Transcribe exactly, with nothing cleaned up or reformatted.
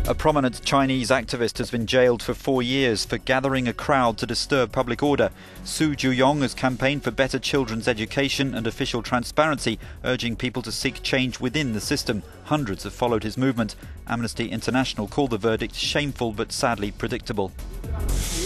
A prominent Chinese activist has been jailed for four years for gathering a crowd to disturb public order. Xu Zhiyong has campaigned for better children's education and official transparency, urging people to seek change within the system. Hundreds have followed his movement. Amnesty International called the verdict shameful but sadly predictable.